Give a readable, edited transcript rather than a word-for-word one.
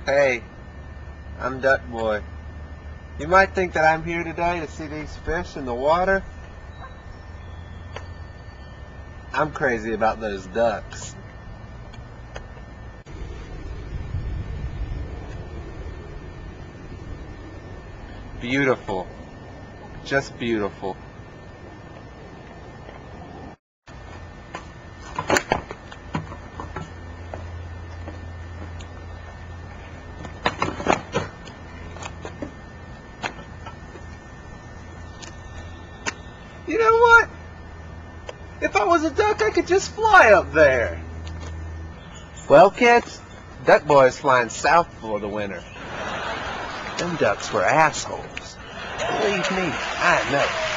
Hey, I'm Duck Boy. You might think that I'm here today to see these fish in the water. I'm crazy about those ducks. Beautiful. Just beautiful. You know what? If I was a duck, I could just fly up there. Well, kids, Duck Boy is flying south for the winter. Them ducks were assholes. Believe me, I know.